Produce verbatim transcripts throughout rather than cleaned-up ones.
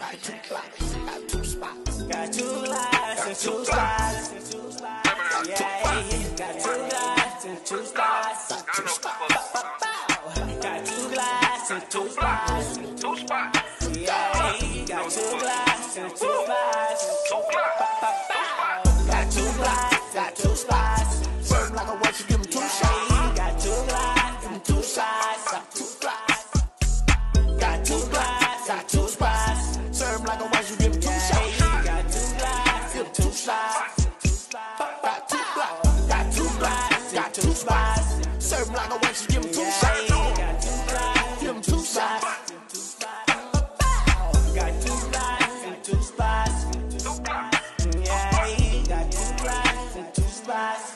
got two spots, got two spots, got two lives and two spots, yeah, got two lives and two spots, got two spots, got two lives and two spots, two spots, yeah, got two lives and two spots, got two spots, got two spots, serve like a watch, you give 'em two shots, got two lives and two shots, got two spots, got two spots, got two spots, serve like a watch, you give 'em two shots, got two lives, give 'em two shots, got two spots, got two spots, got two spots, serve like a watch, you give 'em two shots, got two spots, give 'em two shots, got two spots and two spots, yeah, got two spots and two spots.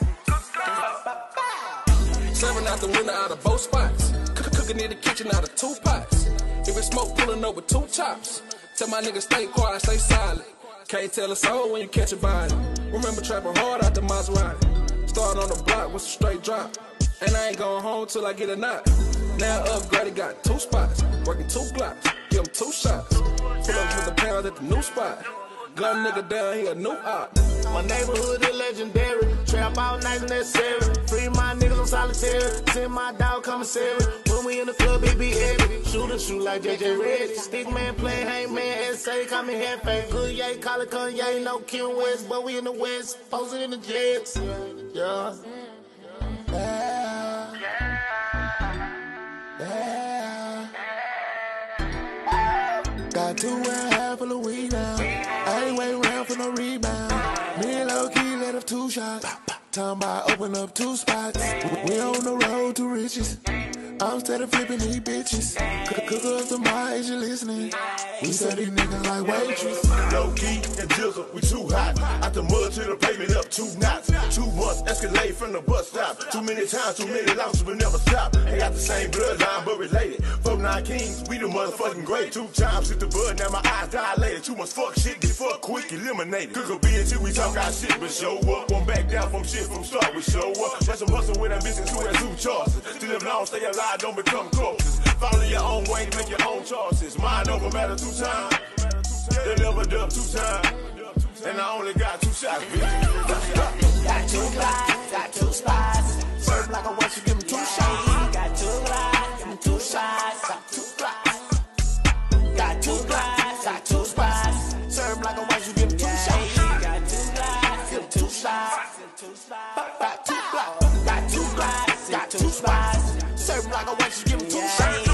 Serving out the window out of both spots. Cooking in the kitchen out of two pots. If it's smoke pulling up with two chops. Tell my niggas stay quiet, stay silent. Can't tell a soul when you catch a body. Remember trapping hard out the Maserati. Started on the block with a straight drop. And I ain't going home till I get a knock. Now upgraded, got two spots. Working two blocks, give 'em two shots. Pull up with the pound at the new spot. Gun nigga down here, new op. My neighborhood is legendary. Trap all night necessary. Free my niggas on solitary. Send my dog commissary. When we in the club, it be heavy. Shoot and shoot like J J Redd. Stick man play, hangman, S A, call me Hefe. Good yay, call it Kanye, no Kim West, but we in the West, posted in the Jets. Yeah. Yeah. Yeah. Got two and a half of the weed now. I ain't waiting around for no rebound. Me and low key let up two shots. Talking about open up two spots. We on the road to riches. I'm steady flipping these bitches. Cook up the mic, you listening. We said these niggas like waitress. Low key and jizzle, we too hot. Out the mud to the pavement up two knots. Two months escalate from the bus stop. Too many times, too many losses, we never stop. Ain't got the same bloodline, but related. Fuck nine kings, we the motherfucking great. Two times hit the bud, now my eyes dilated. Too much fuck shit, get fuck quick, eliminated. Cook a beer until we talk our shit, but show up. One back down from shit from start, we show up. That's some hustle with ambition, two and two choices. To live long, stay alive, don't become corpses. Follow your own way, make your own choices. Mine don't matter two times. They never done two times. And I only got two shots, bitch. Got two spots, got two spots. Serve like a watch, you give 'em two shots. Got two spots, give 'em two shots. Got two spots. Got two spots, got two spots. Serve like a watch, you give 'em two shots. Got two spots, give 'em two shots. Got two spots, got two spots, got two spots. Serve like a watch, you give 'em two shots.